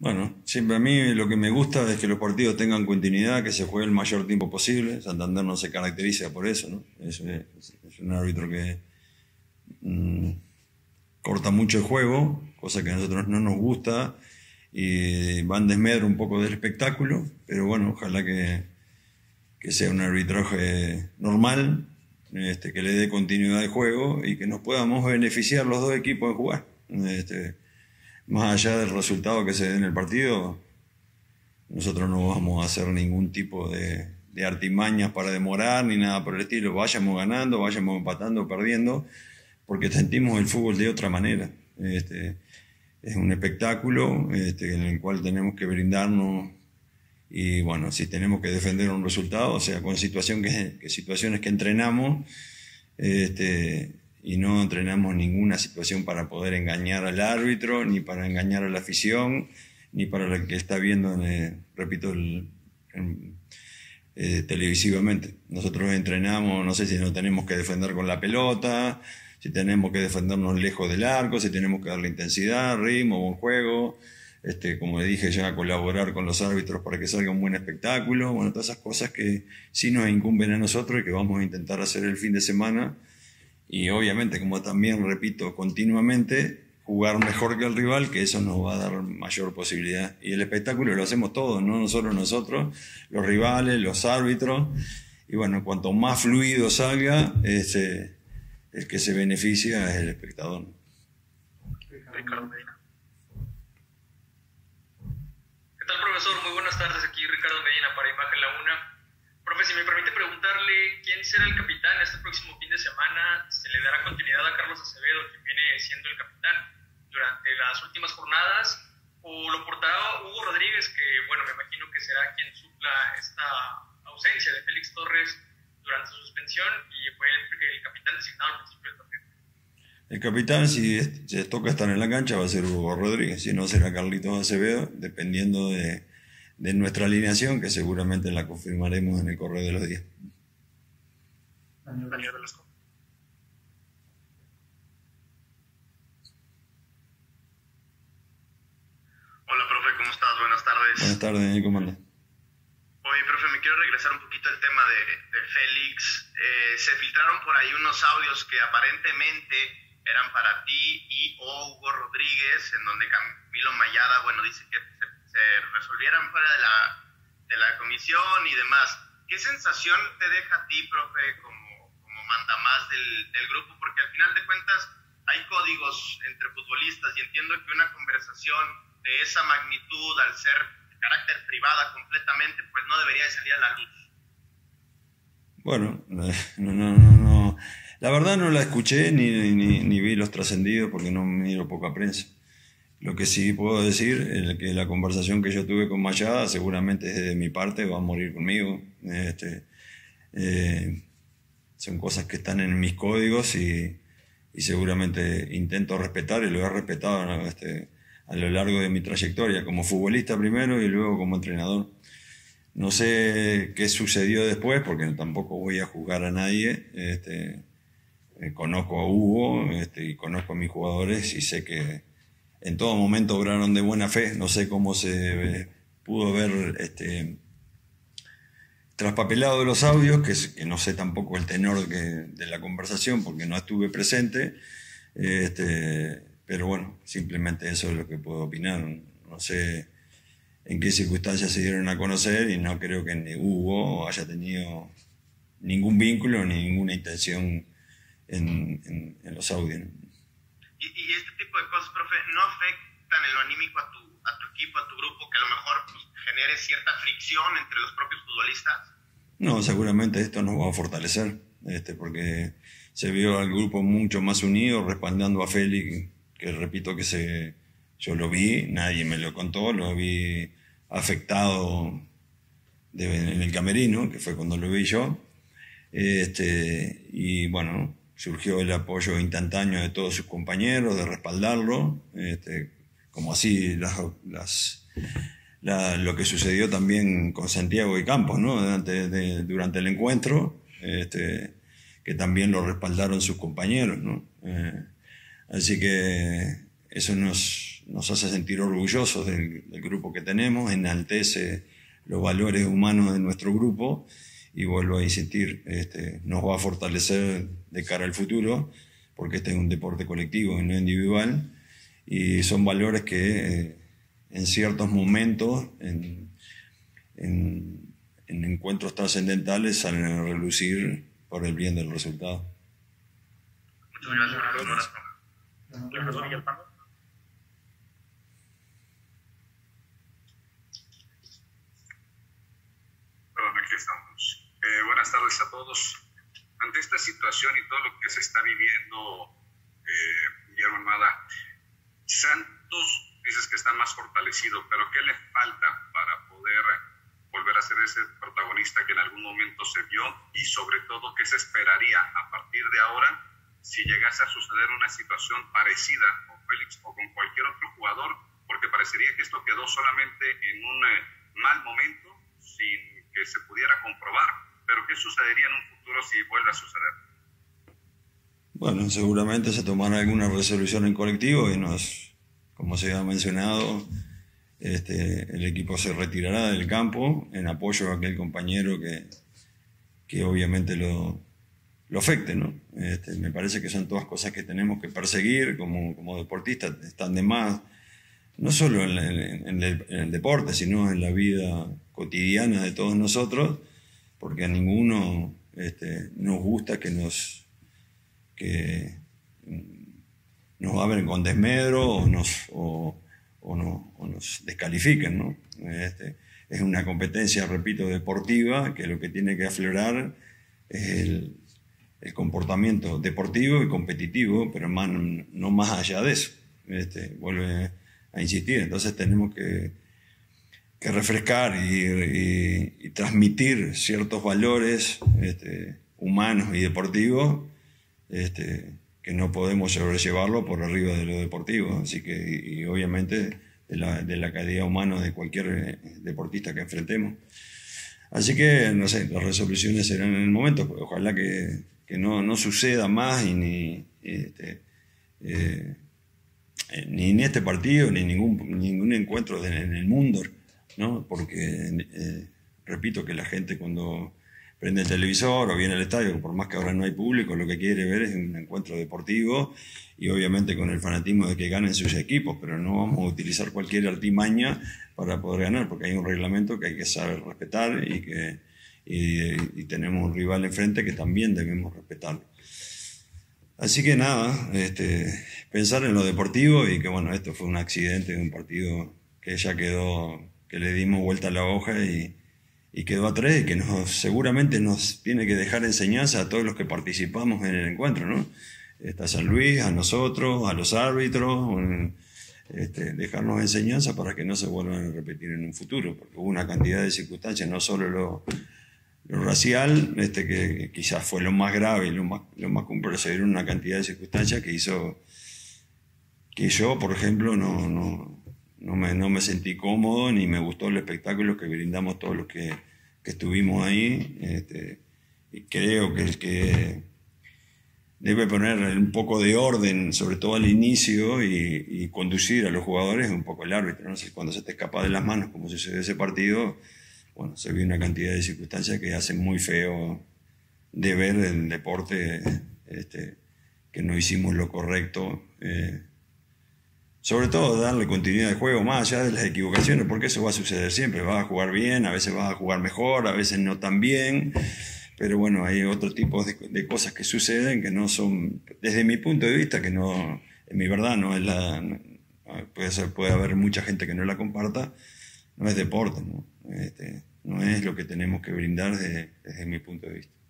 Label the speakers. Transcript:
Speaker 1: Bueno, siempre a mí lo que me gusta es que los partidos tengan continuidad, que se juegue el mayor tiempo posible. Santander no se caracteriza por eso, ¿no? Es un árbitro que mm, corta mucho el juego, cosa que a nosotros no nos gusta, y va en desmedro un poco del espectáculo, pero bueno, ojalá que sea un arbitraje normal, que le dé continuidad de juego y que nos podamos beneficiar los dos equipos en jugar. Más allá del resultado que se dé en el partido, nosotros no vamos a hacer ningún tipo de artimañas para demorar ni nada por el estilo. Vayamos ganando, vayamos empatando, perdiendo, porque sentimos el fútbol de otra manera. Es un espectáculo en el cual tenemos que brindarnos, y bueno, si tenemos que defender un resultado, o sea, con situaciones que entrenamos, y no entrenamos ninguna situación para poder engañar al árbitro, ni para engañar a la afición, ni para el que está viendo, repito, televisivamente. Nosotros entrenamos, no sé si nos tenemos que defender con la pelota, si tenemos que defendernos lejos del arco, si tenemos que darle intensidad, ritmo, buen juego, como le dije ya, colaborar con los árbitros para que salga un buen espectáculo. Bueno, todas esas cosas que sí nos incumben a nosotros y que vamos a intentar hacer el fin de semana. Y obviamente, como también repito continuamente, jugar mejor que el rival, que eso nos va a dar mayor posibilidad. Y el espectáculo lo hacemos todos, no solo nosotros, los rivales, los árbitros. Y bueno, cuanto más fluido salga, el que se beneficia es el espectador.
Speaker 2: Ricardo Medina. ¿Qué tal, profesor? Muy buenas tardes. Aquí Ricardo Medina para Imagen La Una. Profe, si me permite preguntarle, ¿quién será el capitán este próximo fin de semana? ¿Se le dará continuidad a Carlos Acevedo, quien viene siendo el capitán durante las últimas jornadas? ¿O lo portará Hugo Rodríguez, que, bueno, me imagino que será quien supla esta ausencia de Félix Torres durante su suspensión y fue el capitán designado al principio del torneo?
Speaker 1: El capitán, si se toca estar en la cancha, va a ser Hugo Rodríguez, si no será Carlitos Acevedo, dependiendo de nuestra alineación, que seguramente la confirmaremos en el correo de los días.
Speaker 2: Daniel Velasco.
Speaker 3: Hola, profe, ¿cómo estás? Buenas tardes.
Speaker 1: Buenas tardes, Daniel, ¿cómo andas?
Speaker 3: Oye, profe, me quiero regresar un poquito al tema de Félix. Se filtraron por ahí unos audios que aparentemente eran para ti y o Hugo Rodríguez, en donde Camilo Mayada, bueno, dice que se resolvieran fuera de la comisión y demás. ¿Qué sensación te deja a ti, profe, como mandamás del grupo? Porque al final de cuentas hay códigos entre futbolistas y entiendo que una conversación de esa magnitud, al ser de carácter privada completamente, pues no debería de salir a la luz.
Speaker 1: Bueno, no. La verdad no la escuché ni vi los trascendidos porque no miro poca prensa. Lo que sí puedo decir es que la conversación que yo tuve con Mayada seguramente es de mi parte, va a morir conmigo. Son cosas que están en mis códigos y seguramente intento respetar y lo he respetado a lo largo de mi trayectoria, como futbolista primero y luego como entrenador. No sé qué sucedió después porque tampoco voy a juzgar a nadie. Conozco a Hugo y conozco a mis jugadores y sé que en todo momento obraron de buena fe. No sé cómo se pudo ver traspapelado de los audios, que no sé tampoco el tenor de la conversación porque no estuve presente. Pero bueno, simplemente eso es lo que puedo opinar. No sé en qué circunstancias se dieron a conocer y no creo que ni Hugo haya tenido ningún vínculo ni ninguna intención en los audios.
Speaker 3: Y este tipo de cosas, profe, ¿no afectan en lo anímico a tu equipo, a tu grupo, que a lo mejor pues, genere cierta fricción entre los propios futbolistas?
Speaker 1: No, seguramente esto nos va a fortalecer, porque se vio al grupo mucho más unido, respaldando a Félix, que repito que yo lo vi, nadie me lo contó, lo vi afectado en el camerino, que fue cuando lo vi yo, y bueno, surgió el apoyo instantáneo de todos sus compañeros, de respaldarlo, como así lo que sucedió también con Santiago y Campos, ¿no? Durante el encuentro, que también lo respaldaron sus compañeros, ¿no? Así que eso nos nos hace sentir orgullosos del grupo que tenemos, enaltece los valores humanos de nuestro grupo y vuelvo a insistir, nos va a fortalecer de cara al futuro, porque este es un deporte colectivo y no individual, y son valores que en ciertos momentos, en encuentros trascendentales, salen a relucir por el bien del resultado.
Speaker 3: Muchas gracias.
Speaker 4: Perdón, aquí estamos. Buenas tardes a todos. Ante esta situación y todo lo que se está viviendo, Guillermo Almada, Santos dices que está más fortalecido, pero ¿qué le falta para poder volver a ser ese protagonista que en algún momento se vio? Y sobre todo, ¿qué se esperaría a partir de ahora si llegase a suceder una situación parecida con Félix o con cualquier otro jugador? Porque parecería que esto quedó solamente en un mal momento sin que se pudiera comprobar. Pero ¿qué sucedería en un futuro si vuelve a suceder?
Speaker 1: Bueno, seguramente se tomará alguna resolución en colectivo y como se ha mencionado, el equipo se retirará del campo en apoyo a aquel compañero que obviamente lo afecte, ¿no? Me parece que son todas cosas que tenemos que perseguir como deportistas, están de más, no solo en el deporte, sino en la vida cotidiana de todos nosotros, porque a ninguno nos gusta que nos hablen con desmedro o nos descalifiquen, ¿no? Es una competencia, repito, deportiva, que lo que tiene que aflorar es el comportamiento deportivo y competitivo, pero no más allá de eso. Vuelve a insistir, entonces tenemos que refrescar y transmitir ciertos valores humanos y deportivos que no podemos sobrellevarlo por arriba de lo deportivo, así que y obviamente de la calidad humana de cualquier deportista que enfrentemos. Así que, no sé, las resoluciones serán en el momento, ojalá que no suceda más y ni en este partido ni ningún encuentro en el mundo, ¿no? Porque repito que la gente cuando prende el televisor o viene al estadio, por más que ahora no hay público, lo que quiere ver es un encuentro deportivo y obviamente con el fanatismo de que ganen sus equipos, pero no vamos a utilizar cualquier artimaña para poder ganar, porque hay un reglamento que hay que saber respetar y tenemos un rival enfrente que también debemos respetarlo. Así que nada, pensar en lo deportivo y que bueno, esto fue un accidente de un partido que ya quedó, que le dimos vuelta a la hoja y quedó a 3 y que seguramente nos tiene que dejar enseñanza a todos los que participamos en el encuentro, ¿no? A San Luis, a nosotros, a los árbitros, dejarnos enseñanza para que no se vuelvan a repetir en un futuro, porque hubo una cantidad de circunstancias, no solo lo racial, que quizás fue lo más grave y lo más complejo, se dieron una cantidad de circunstancias que hizo que yo, por ejemplo, no me sentí cómodo ni me gustó el espectáculo que brindamos todos los que estuvimos ahí. Y creo que el que debe poner un poco de orden, sobre todo al inicio, y conducir a los jugadores es un poco el árbitro, ¿no? Cuando se te escapa de las manos, como sucedió ese partido, bueno, se vio una cantidad de circunstancias que hacen muy feo de ver el deporte, que no hicimos lo correcto. Sobre todo darle continuidad al juego, más allá de las equivocaciones, porque eso va a suceder siempre. Vas a jugar bien, a veces vas a jugar mejor, a veces no tan bien, pero bueno, hay otro tipo de cosas que suceden que no son, desde mi punto de vista, que no, en mi verdad, no es puede haber mucha gente que no la comparta, no es deporte, ¿no? No es lo que tenemos que brindar desde mi punto de vista.